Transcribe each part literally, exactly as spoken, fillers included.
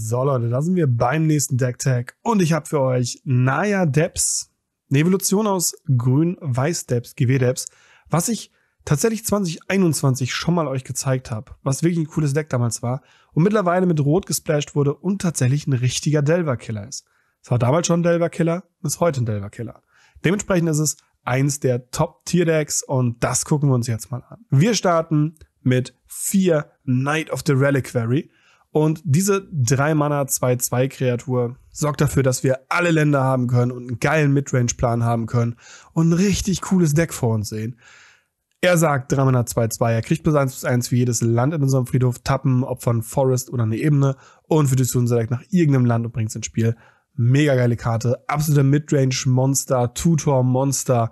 So Leute, da sind wir beim nächsten Deck-Tag und ich habe für euch Naya Depths, eine Evolution aus Grün-Weiß-Depths, G W-Depths, was ich tatsächlich zwanzig einundzwanzig schon mal euch gezeigt habe, was wirklich ein cooles Deck damals war und mittlerweile mit Rot gesplasht wurde und tatsächlich ein richtiger Delver-Killer ist. Es war damals schon ein Delver-Killer, ist heute ein Delver-Killer. Dementsprechend ist es eins der Top-Tier-Decks und das gucken wir uns jetzt mal an. Wir starten mit vier Knight of the Reliquary. Und diese drei Mana zwei zwei Kreatur sorgt dafür, dass wir alle Länder haben können und einen geilen Midrange-Plan haben können und ein richtig cooles Deck vor uns sehen. Er sagt drei Mana zwei zwei, er kriegt plus eins plus eins für jedes Land in unserem Friedhof, tappen, opfern Forest oder eine Ebene und für das Select nach irgendeinem Land und bringt es ins Spiel. Mega geile Karte, absoluter Midrange-Monster, Tutor-Monster.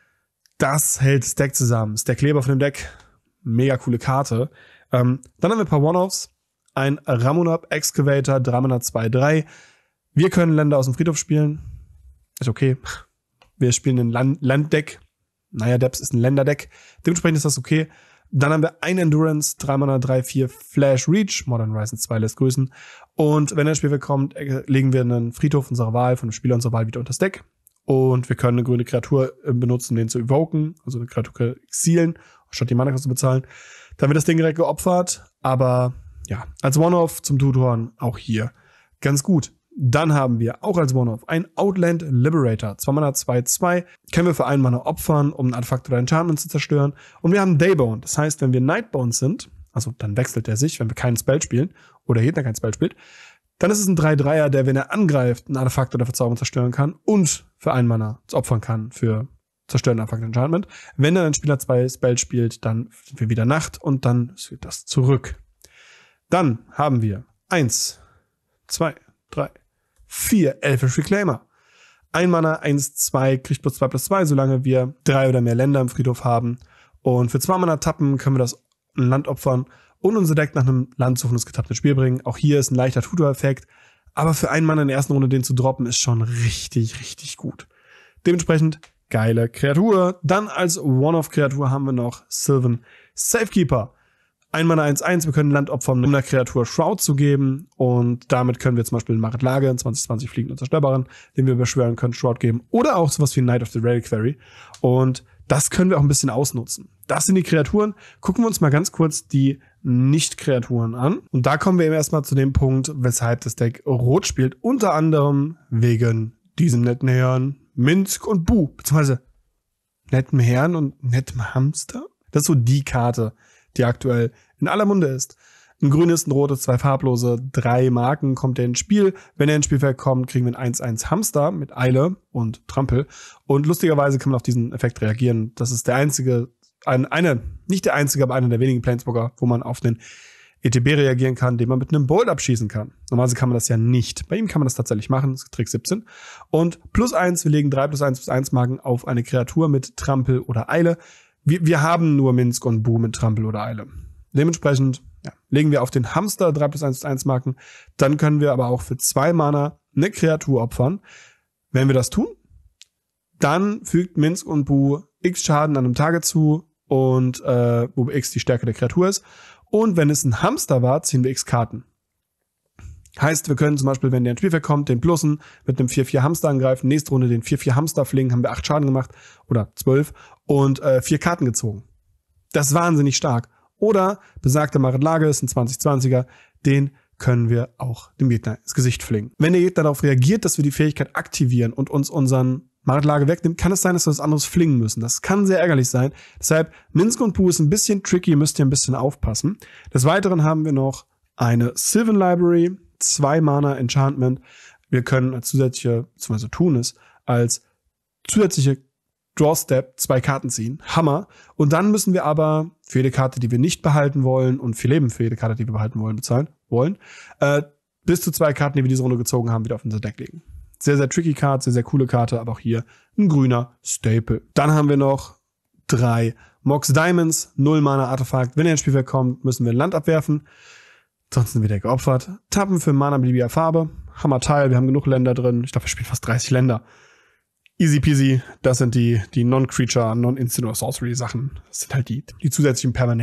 Das hält das Deck zusammen. Ist der Kleber von dem Deck. Mega coole Karte. Ähm, dann haben wir ein paar One-Offs. Ein Ramunap Excavator, drei Mana zwei drei. Wir können Länder aus dem Friedhof spielen. Ist okay. Wir spielen ein Land Landdeck. Naya Depths ist ein Länderdeck. Dementsprechend ist das okay. Dann haben wir ein Endurance, drei Mana drei vier Flash Reach. Modern Horizons zwei lässt grüßen. Und wenn das Spiel kommt, legen wir einen Friedhof unserer Wahl, von dem Spieler unserer Wahl wieder unter das Deck. Und wir können eine grüne Kreatur benutzen, den zu evoken. Also eine Kreatur exilen, statt die Mana zu bezahlen. Dann wird das Ding direkt geopfert. Aber ja, als One-Off zum Tutoren auch hier ganz gut. Dann haben wir auch als One-Off ein Outland Liberator. zwei Mana zwei zwei. Können wir für einen Mana opfern, um ein Artefakt oder Enchantment zu zerstören. Und wir haben Daybound. Das heißt, wenn wir Nightbound sind, also dann wechselt er sich, wenn wir keinen Spell spielen oder Gegner kein Spell spielt, dann ist es ein drei dreier, der, wenn er angreift, ein Artefakt oder Verzauberung zerstören kann und für einen Mana opfern kann für zerstören Artefakt Enchantment. Wenn dann ein Spieler zwei Spells spielt, dann sind wir wieder Nacht und dann führt das zurück. Dann haben wir eins, zwei, drei, vier Elfish Reclaimer. Ein Mana, eins, zwei, kriegt plus zwei plus zwei, solange wir drei oder mehr Länder im Friedhof haben. Und für zwei Mana tappen können wir das Land opfern und unser Deck nach einem Land suchen, das getappte Spiel bringen. Auch hier ist ein leichter Tutor-Effekt. Aber für einen Mana in der ersten Runde den zu droppen, ist schon richtig, richtig gut. Dementsprechend geile Kreatur. Dann als One-Off-Kreatur haben wir noch Sylvan Safekeeper. Ein Mana eins eins, wir können Land opfern, um einer Kreatur Shroud zu geben. Und damit können wir zum Beispiel Marit Lage, in zwanzig zwanzig fliegend Unzerstörbaren, den wir beschwören können, Shroud geben. Oder auch sowas wie Knight of the Reliquary. Und das können wir auch ein bisschen ausnutzen. Das sind die Kreaturen. Gucken wir uns mal ganz kurz die Nicht-Kreaturen an. Und da kommen wir eben erstmal zu dem Punkt, weshalb das Deck Rot spielt. Unter anderem wegen diesem netten Herrn Minsc und Bu. Beziehungsweise netten Herrn und nettem Hamster. Das ist so die Karte, die aktuell in aller Munde ist. Ein grünes, ein rotes, zwei farblose, drei Marken kommt er ins Spiel. Wenn er ins Spielfeld kommt, kriegen wir ein eins eins Hamster mit Eile und Trampel. Und lustigerweise kann man auf diesen Effekt reagieren. Das ist der einzige, ein, eine, nicht der einzige, aber einer der wenigen Planeswalker, wo man auf den E T B reagieren kann, den man mit einem Bolt abschießen kann. Normalerweise kann man das ja nicht. Bei ihm kann man das tatsächlich machen, das ist Trick siebzehn. Und plus eins, wir legen drei plus eins plus eins Marken auf eine Kreatur mit Trampel oder Eile. Wir, wir haben nur Minsc und Bu mit Trampel oder Eile. Dementsprechend ja, legen wir auf den Hamster drei plus eins plus eins Marken. Dann können wir aber auch für zwei Mana eine Kreatur opfern. Wenn wir das tun, dann fügt Minsc und Bu X Schaden an einem Target zu und äh, wo X die Stärke der Kreatur ist. Und wenn es ein Hamster war, ziehen wir X Karten. Heißt, wir können zum Beispiel, wenn der ins Spielfeld kommt, den Plussen mit einem vier vier Hamster angreifen. Nächste Runde den vier vier Hamster flingen, haben wir acht Schaden gemacht oder zwölf und äh, vier Karten gezogen. Das ist wahnsinnig stark. Oder besagte Marit Lage ist ein zwanzig zwanziger, den können wir auch dem Gegner ins Gesicht flingen. Wenn der Gegner darauf reagiert, dass wir die Fähigkeit aktivieren und uns unseren Marit Lage wegnimmt, kann es sein, dass wir was anderes flingen müssen. Das kann sehr ärgerlich sein. Deshalb, Minsc und Bu ist ein bisschen tricky, müsst ihr ein bisschen aufpassen. Des Weiteren haben wir noch eine Sylvan Library, zwei Mana Enchantment. Wir können als zusätzliche, beziehungsweise tun es, als zusätzliche Draw Step zwei Karten ziehen. Hammer. Und dann müssen wir aber für jede Karte, die wir nicht behalten wollen und vier Leben für jede Karte, die wir behalten wollen, bezahlen wollen, äh, bis zu zwei Karten, die wir diese Runde gezogen haben, wieder auf unser Deck legen. Sehr, sehr tricky Karte, sehr, sehr coole Karte, aber auch hier ein grüner Staple. Dann haben wir noch drei Mox Diamonds, null Mana Artefakt. Wenn er ins Spielfeld kommt, müssen wir ein Land abwerfen. Ansonsten wird er geopfert. Tappen für Mana beliebiger Farbe. Hammerteil, wir haben genug Länder drin. Ich glaube, wir spielen fast dreißig Länder. Easy peasy, das sind die, die Non-Creature, Non-Instant oder Sorcery Sachen. Das sind halt die, die zusätzlichen Permanenten.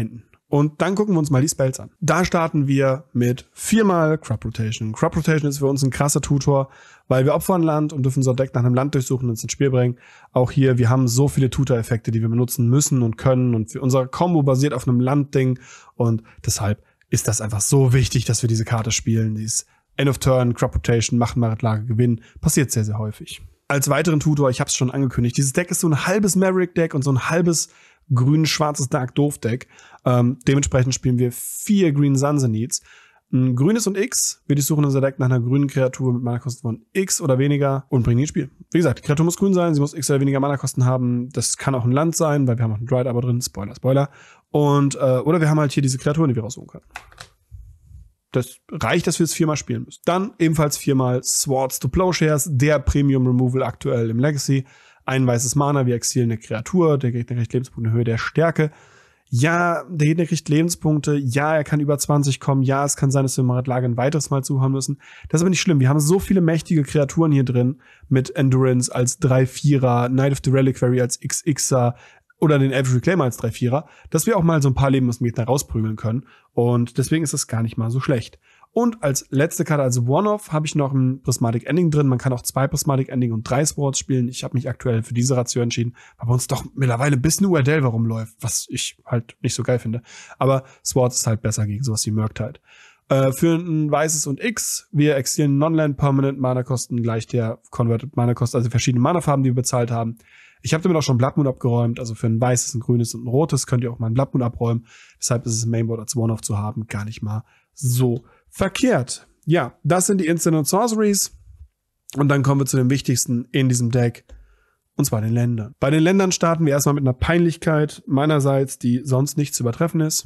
Und dann gucken wir uns mal die Spells an. Da starten wir mit viermal Crop Rotation. Crop Rotation ist für uns ein krasser Tutor, weil wir opfern Land und dürfen unser Deck nach einem Land durchsuchen und uns ins Spiel bringen. Auch hier, wir haben so viele Tutor-Effekte, die wir benutzen müssen und können. Und unser Combo basiert auf einem Landding. Und deshalb ist das einfach so wichtig, dass wir diese Karte spielen. Dieses End of Turn, Crop Rotation, machen, Marit-Lage, gewinnen. Passiert sehr, sehr häufig. Als weiteren Tutor, ich habe es schon angekündigt, dieses Deck ist so ein halbes Maverick-Deck und so ein halbes grün-schwarzes Dark-Doof-Deck. Ähm, dementsprechend spielen wir vier Green Sun-Needs. Ein grünes und X. Wir durchsuchen unser Deck nach einer grünen Kreatur mit Mana-Kosten von X oder weniger und bringen die ins Spiel. Wie gesagt, die Kreatur muss grün sein, sie muss X oder weniger Mana-Kosten haben. Das kann auch ein Land sein, weil wir haben auch einen Dryad aber drin. Spoiler, Spoiler. Und, äh, oder wir haben halt hier diese Kreaturen, die wir raussuchen können. Das reicht, dass wir es viermal spielen müssen. Dann ebenfalls viermal Swords to Plowshares, der Premium Removal aktuell im Legacy. Ein weißes Mana, wir exilen eine Kreatur, der Gegner kriegt Lebenspunkte in Höhe der Stärke. Ja, der Gegner kriegt Lebenspunkte, ja, er kann über zwanzig kommen, ja, es kann sein, dass wir Marit-Lage ein weiteres Mal zuhauen müssen. Das ist aber nicht schlimm, wir haben so viele mächtige Kreaturen hier drin, mit Endurance als drei Vierer, Knight of the Reliquary als X Xer oder den Elvish Reclaimer als drei Vierer, dass wir auch mal so ein paar Leben aus dem Gegner rausprügeln können. Und deswegen ist das gar nicht mal so schlecht. Und als letzte Karte, als One-Off, habe ich noch ein Prismatic Ending drin. Man kann auch zwei Prismatic Ending und drei Swords spielen. Ich habe mich aktuell für diese Ratio entschieden, weil bei uns doch mittlerweile ein bisschen U R Delver rumläuft, was ich halt nicht so geil finde. Aber Swords ist halt besser gegen sowas wie Murktide. Äh, für ein weißes und X, wir exilieren Non-Land Permanent Mana-Kosten gleich der Converted Mana-Kosten, also verschiedene Mana-Farben, die wir bezahlt haben. Ich habe damit auch schon Blood Moon abgeräumt, also für ein weißes, ein grünes und ein rotes könnt ihr auch mal ein Blood Moon abräumen. Deshalb ist es im Mainboard als One-Off zu haben gar nicht mal so verkehrt. Ja, das sind die Instant und Sorceries. Und dann kommen wir zu dem wichtigsten in diesem Deck, und zwar den Ländern. Bei den Ländern starten wir erstmal mit einer Peinlichkeit meinerseits, die sonst nicht zu übertreffen ist.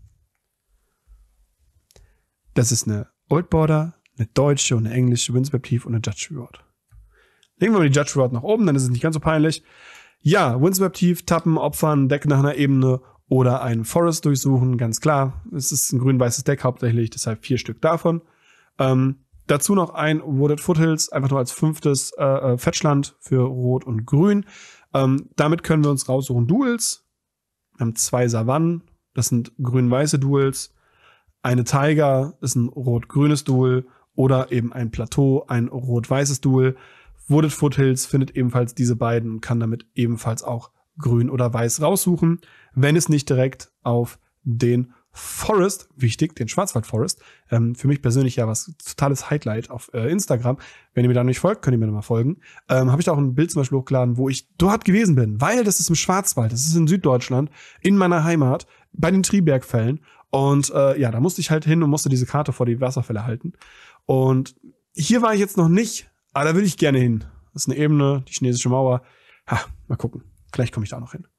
Das ist eine Old Border, eine deutsche und eine englische Windswept Thief und eine Judge Reward. Legen wir mal die Judge Reward nach oben, dann ist es nicht ganz so peinlich. Ja, Windswept Thief, tappen, opfern, Deck nach einer Ebene oder einen Forest durchsuchen, ganz klar. Es ist ein grün-weißes Deck hauptsächlich, deshalb vier Stück davon. Ähm, dazu noch ein Wooded Foothills, einfach nur als fünftes äh, Fetchland für Rot und Grün. Ähm, damit können wir uns raussuchen Duels. Wir haben zwei Savannen, das sind grün-weiße Duels. Eine Tiger ist ein rot-grünes Duel oder eben ein Plateau, ein rot-weißes Duel. Wooded Foothills findet ebenfalls diese beiden und kann damit ebenfalls auch grün oder weiß raussuchen, wenn es nicht direkt auf den Forest, wichtig, den Schwarzwald Forest, ähm, für mich persönlich ja was totales Highlight auf äh, Instagram. Wenn ihr mir da noch nicht folgt, könnt ihr mir nochmal folgen. Ähm, habe ich da auch ein Bild zum Beispiel hochgeladen, wo ich dort gewesen bin, weil das ist im Schwarzwald, das ist in Süddeutschland, in meiner Heimat, bei den Tribergfällen. Und äh, ja, da musste ich halt hin und musste diese Karte vor die Wasserfälle halten. Und hier war ich jetzt noch nicht, aber da will ich gerne hin. Das ist eine Ebene, die chinesische Mauer. Ha, mal gucken. Vielleicht komme ich da noch hin.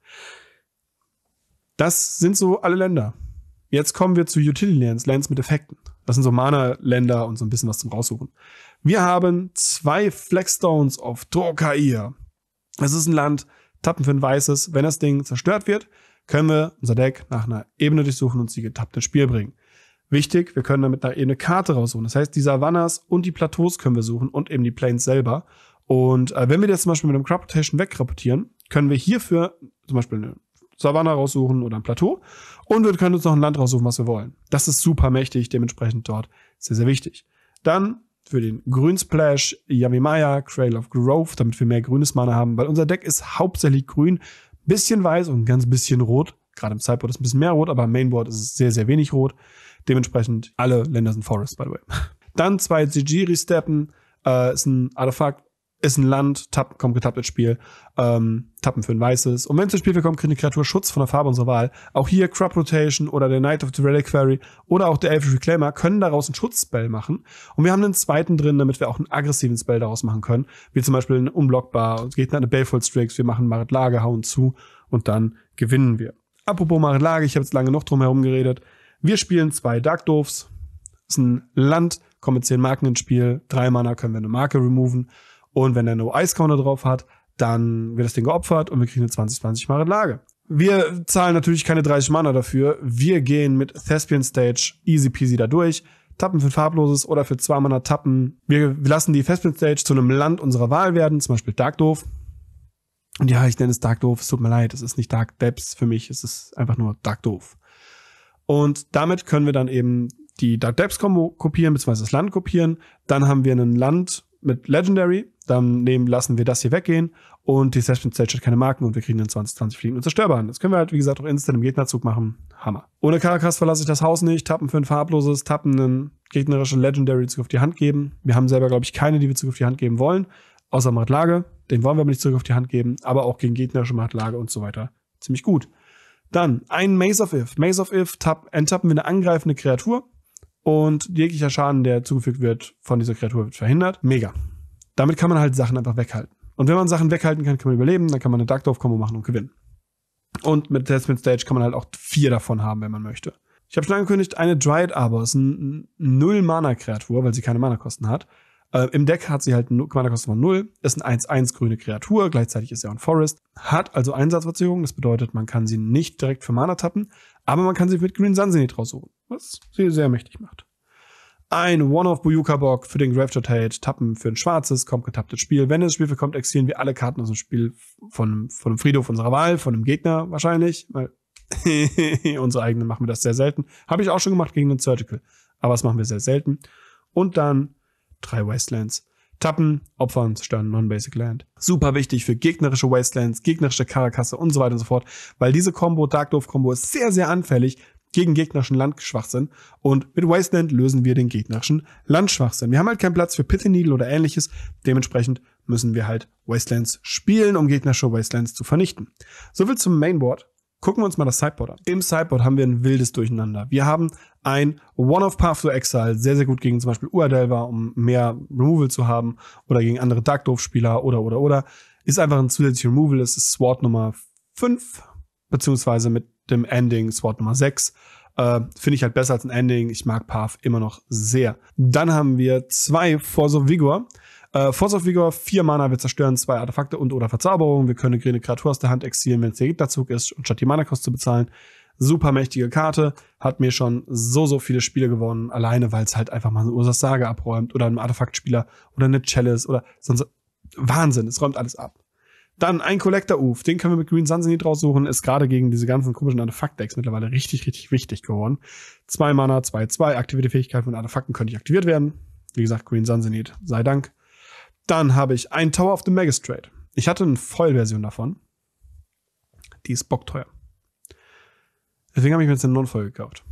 Das sind so alle Länder. Jetzt kommen wir zu Utility Lands, Lands mit Effekten. Das sind so Mana-Länder und so ein bisschen was zum Raussuchen. Wir haben zwei Flagstones of Torkair. Das ist ein Land, tappen für ein weißes. Wenn das Ding zerstört wird, können wir unser Deck nach einer Ebene durchsuchen und sie getappt ins Spiel bringen. Wichtig, wir können damit nach Ebene Karte raussuchen. Das heißt, die Savannas und die Plateaus können wir suchen und eben die Plains selber. Und äh, wenn wir das zum Beispiel mit einem Crop Rotation wegrapportieren, können wir hierfür zum Beispiel eine Savanna raussuchen oder ein Plateau und wir können uns noch ein Land raussuchen, was wir wollen. Das ist super mächtig, dementsprechend dort sehr, sehr wichtig. Dann für den Grünsplash Yamimaya, Cradle of Growth, damit wir mehr grünes Mana haben, weil unser Deck ist hauptsächlich grün, bisschen weiß und ein ganz bisschen rot. Gerade im Sideboard ist ein bisschen mehr rot, aber im Mainboard ist es sehr, sehr wenig rot. Dementsprechend alle Länder sind Forest, by the way. Dann zwei Zigiri-Steppen, äh, ist ein Artefakt, ist ein Land, tappen, kommt getappt ins Spiel, ähm, tappen für ein weißes. Und wenn es ins Spiel kommt, kriegt eine Kreatur Schutz von der Farbe unserer Wahl. Auch hier Crop Rotation oder der Knight of the Reliquary oder auch der Elvish Reclaimer können daraus einen Schutzspell machen. Und wir haben einen zweiten drin, damit wir auch einen aggressiven Spell daraus machen können. Wie zum Beispiel ein Unblockbar, Gegner eine Baleful Strix, wir machen Marit-Lage, hauen zu und dann gewinnen wir. Apropos Marit-Lage, ich habe jetzt lange noch drum herum geredet. Wir spielen zwei Dark Doves. Das ist ein Land, kommen mit zehn Marken ins Spiel. Drei Mana können wir eine Marke removen. Und wenn der No-Ice-Counter drauf hat, dann wird das Ding geopfert und wir kriegen eine zwanzig zwanzig Marit-Lage. Wir zahlen natürlich keine dreißig Mana dafür. Wir gehen mit Thespian Stage easy peasy da durch. Tappen für ein farbloses oder für zwei Mana tappen. Wir lassen die Thespian Stage zu einem Land unserer Wahl werden, zum Beispiel Dark Dove. Und ja, ich nenne es Dark Dove, es tut mir leid, es ist nicht Dark Depths für mich, es ist einfach nur Dark Dove. Und damit können wir dann eben die Dark Depths Combo kopieren, beziehungsweise das Land kopieren. Dann haben wir ein Land mit Legendary. Dann nehmen, lassen wir das hier weggehen. Und die Session Stage hat keine Marken und wir kriegen dann zwanzig, zwanzig Fliegen und Zerstörbaren. Das können wir halt, wie gesagt, auch instant im Gegnerzug machen. Hammer. Ohne Karakas verlasse ich das Haus nicht. Tappen für ein farbloses, tappen einen gegnerischen Legendary Zug auf die Hand geben. Wir haben selber, glaube ich, keine, die wir Zug auf die Hand geben wollen. Außer Macht-Lage. Den wollen wir aber nicht zurück auf die Hand geben. Aber auch gegen gegnerische Macht-Lage und so weiter. Ziemlich gut. Dann ein Maze of If. Maze of If, tapp, enttappen wir eine angreifende Kreatur. Und jeglicher Schaden, der zugefügt wird von dieser Kreatur, wird verhindert. Mega. Damit kann man halt Sachen einfach weghalten. Und wenn man Sachen weghalten kann, kann man überleben, dann kann man eine Dark Dwarf Combo machen und gewinnen. Und mit Testament Stage kann man halt auch vier davon haben, wenn man möchte. Ich habe schon angekündigt, eine Dryad Arbor ist eine Null-Mana-Kreatur, weil sie keine Mana-Kosten hat. Äh, Im Deck hat sie halt eine Mana-Kosten von null, ist eine eins eins grüne Kreatur, gleichzeitig ist sie auch ein Forest, hat also Einsatzverzögerung, das bedeutet, man kann sie nicht direkt für Mana tappen, aber man kann sie mit Green Sun Zenith raussuchen, was sie sehr mächtig macht. Ein One-of-Buyuka-Bock für den Graveyard Hate, tappen für ein schwarzes, kommt getapptes Spiel. Wenn das Spiel bekommt, exilieren wir alle Karten aus dem Spiel von, von einem Friedhof unserer Wahl, von einem Gegner wahrscheinlich, weil unsere eigenen machen wir das sehr selten. Habe ich auch schon gemacht gegen den Surgical, aber das machen wir sehr selten. Und dann drei Wastelands. Tappen, opfern, zerstören, Non-Basic Land. Super wichtig für gegnerische Wastelands, gegnerische Karakasse und so weiter und so fort, weil diese Combo, Dark Dwarf Combo, ist sehr, sehr anfällig gegen gegnerischen Landschwachsinn. Und mit Wasteland lösen wir den gegnerischen Landschwachsinn. Wir haben halt keinen Platz für Pithing Needle oder ähnliches. Dementsprechend müssen wir halt Wastelands spielen, um gegnerische Wastelands zu vernichten. Soviel zum Mainboard. Gucken wir uns mal das Sideboard an. Im Sideboard haben wir ein wildes Durcheinander. Wir haben ein One of Path to Exile, sehr, sehr gut gegen zum Beispiel Uradelva, um mehr Removal zu haben, oder gegen andere Dark Dwarf-Spieler, oder, oder, oder. Ist einfach ein zusätzlicher Removal, es ist Sword Nummer fünf, beziehungsweise mit dem Ending Sword Nummer sechs. Äh, Finde ich halt besser als ein Ending. Ich mag Path immer noch sehr. Dann haben wir zwei Force of Vigor. Äh, Force of Vigor, vier Mana, wir zerstören zwei Artefakte und oder Verzauberungen. Wir können eine grüne Kreatur aus der Hand exilieren, wenn es der Gegnerzug ist, und statt die Mana-Kosten zu bezahlen. Super mächtige Karte. Hat mir schon so, so viele Spiele gewonnen. Alleine, weil es halt einfach mal eine Ursas Saga abräumt oder einen Artefaktspieler oder eine Chalice oder sonst. Wahnsinn, es räumt alles ab. Dann ein Collector-Uf, den können wir mit Green Sun Zenith raussuchen, ist gerade gegen diese ganzen komischen Artefakt-Decks mittlerweile richtig, richtig wichtig geworden. Zwei Mana, zwei, zwei, aktivierte Fähigkeit von Artefakten könnte nicht aktiviert werden. Wie gesagt, Green Sun Zenith, sei Dank. Dann habe ich ein Tower of the Magistrate. Ich hatte eine Foil-Version davon. Die ist bockteuer. Deswegen habe ich mir jetzt eine Non-Foil gekauft.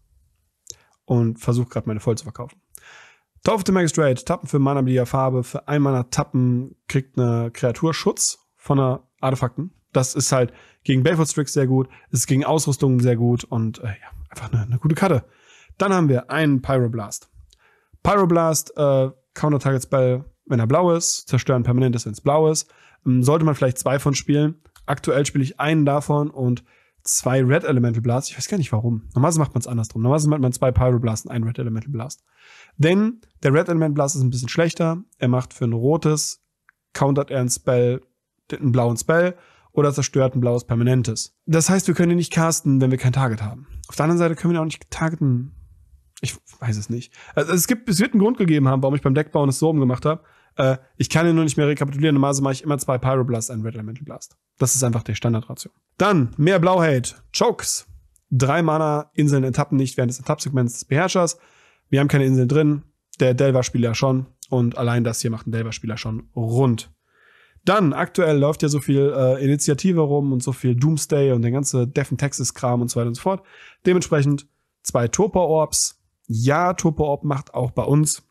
Und versuche gerade meine Foil zu verkaufen. Tower of the Magistrate, tappen für Mana mit der Farbe, für ein Mana tappen, kriegt eine Kreatur Schutz von einer Artefakten. Das ist halt gegen Baleful Strix sehr gut, ist gegen Ausrüstungen sehr gut und äh, ja, einfach eine, eine gute Karte. Dann haben wir einen Pyroblast. Pyroblast, äh, Counter-Target-Spell, wenn er blau ist, zerstören permanentes, wenn es blau ist. Ähm, sollte man vielleicht zwei von spielen. Aktuell spiele ich einen davon und zwei Red Elemental Blast. Ich weiß gar nicht warum. Normalerweise macht man es andersrum. Normalerweise macht man zwei Pyroblast und einen Red Elemental Blast. Denn der Red Elemental Blast ist ein bisschen schlechter. Er macht für ein rotes, countert er ein Spell, einen blauen Spell oder zerstört ein blaues Permanentes. Das heißt, wir können ihn nicht casten, wenn wir kein Target haben. Auf der anderen Seite können wir ihn auch nicht targeten. Ich weiß es nicht. Also es gibt, es wird einen Grund gegeben haben, warum ich beim Deckbauen es so rumgemacht habe. Äh, ich kann ihn nur nicht mehr rekapitulieren. Normalerweise mache ich immer zwei Pyroblast, einen Red Elemental Blast. Das ist einfach die Standardration. Dann mehr Blau-Hate. Chokes. Drei Mana, Inseln enttappen nicht während des Enttapp-Segments des Beherrschers. Wir haben keine Inseln drin. Der Delver-Spieler schon. Und allein das hier macht ein Delver-Spieler schon rund. Dann, aktuell läuft ja so viel äh, Initiative rum und so viel Doomsday und der ganze Death in Texas-Kram und so weiter und so fort. Dementsprechend zwei Torpor-Orbs. Ja, Torpor-Orb macht auch bei uns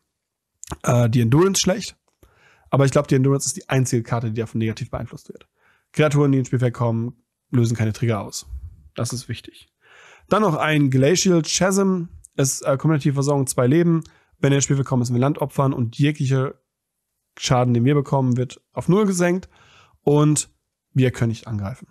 äh, die Endurance schlecht. Aber ich glaube, die Endurance ist die einzige Karte, die davon negativ beeinflusst wird. Kreaturen, die ins Spielfeld kommen, lösen keine Trigger aus. Das ist wichtig. Dann noch ein Glacial Chasm. Es äh, kombinative Versorgung, zwei Leben. Wenn er ins Spielfeld kommt, müssen wir Land opfern und jegliche Schaden, den wir bekommen, wird auf null gesenkt und wir können nicht angreifen.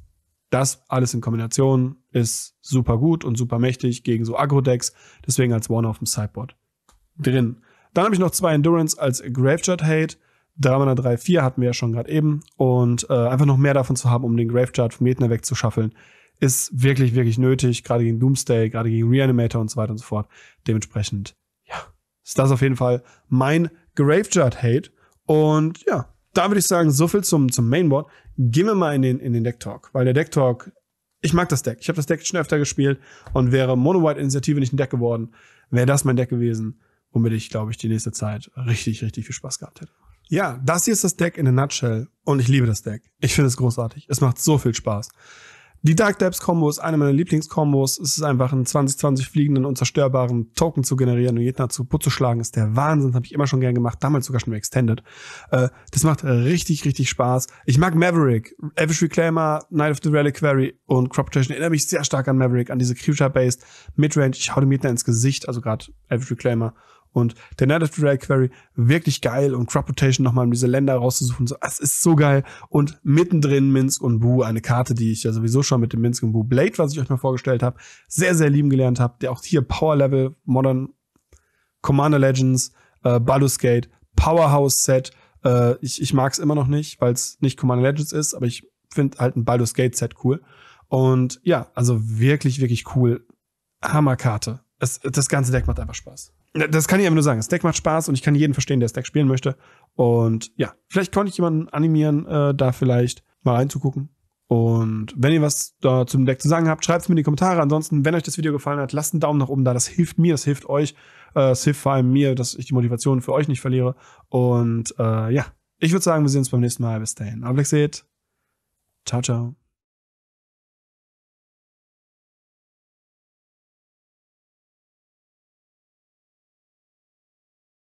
Das alles in Kombination ist super gut und super mächtig gegen so Agro-Decks, deswegen als One auf dem Sideboard drin. Dann habe ich noch zwei Endurance als Graveyard Hate. drei Mana drei vier hatten wir ja schon gerade eben und äh, einfach noch mehr davon zu haben, um den Graveyard vom Gegner wegzuschaffeln, ist wirklich, wirklich nötig, gerade gegen Doomsday, gerade gegen Reanimator und so weiter und so fort. Dementsprechend, ja, ist das auf jeden Fall mein Graveyard Hate. Und ja, da würde ich sagen, so viel zum, zum Mainboard. Gehen wir mal in den, in den Deck Talk, weil der Deck Talk, ich mag das Deck. Ich habe das Deck schon öfter gespielt und wäre Mono-White-Initiative nicht ein Deck geworden, wäre das mein Deck gewesen, womit ich, glaube ich, die nächste Zeit richtig, richtig viel Spaß gehabt hätte. Ja, das hier ist das Deck in a nutshell und ich liebe das Deck. Ich finde es großartig. Es macht so viel Spaß. Die Dark Depths-Kombo ist eine meiner Lieblingskombos. Es ist einfach einen zwanzig zwanzig fliegenden, unzerstörbaren Token zu generieren und Gegner zu Putz zu schlagen. Ist der Wahnsinn. Das habe ich immer schon gern gemacht. Damals sogar schon im Extended. Äh, das macht richtig, richtig Spaß. Ich mag Maverick. Elvish Reclaimer, Knight of the Reliquary und Crop Protection erinnert mich sehr stark an Maverick, an diese Creature-Based Midrange. Ich hau dem Gegner ins Gesicht, also gerade Elvish Reclaimer. Und der Knight of the Reliquary, wirklich geil. Und Crop Rotation nochmal, um diese Länder rauszusuchen. So, es ist so geil. Und mittendrin Minsc und Boo, eine Karte, die ich ja sowieso schon mit dem Minsc und Boo Blade, was ich euch mal vorgestellt habe, sehr, sehr lieben gelernt habe. Der auch hier Power Level, Modern Commander Legends, äh, Baldur's Gate, Powerhouse Set. Äh, ich ich mag es immer noch nicht, weil es nicht Commander Legends ist, aber ich finde halt ein Baldur's Gate Set cool. Und ja, also wirklich, wirklich cool. Hammerkarte. Es, das ganze Deck macht einfach Spaß. Das kann ich einfach nur sagen. Das Deck macht Spaß und ich kann jeden verstehen, der das Deck spielen möchte. Und ja, vielleicht konnte ich jemanden animieren, äh, da vielleicht mal reinzugucken. Und wenn ihr was da zum Deck zu sagen habt, schreibt es mir in die Kommentare. Ansonsten, wenn euch das Video gefallen hat, lasst einen Daumen nach oben da. Das hilft mir, das hilft euch. Äh, es hilft vor allem mir, dass ich die Motivation für euch nicht verliere. Und äh, ja, ich würde sagen, wir sehen uns beim nächsten Mal. Bis dahin. Auf Wiedersehen. Ciao, ciao.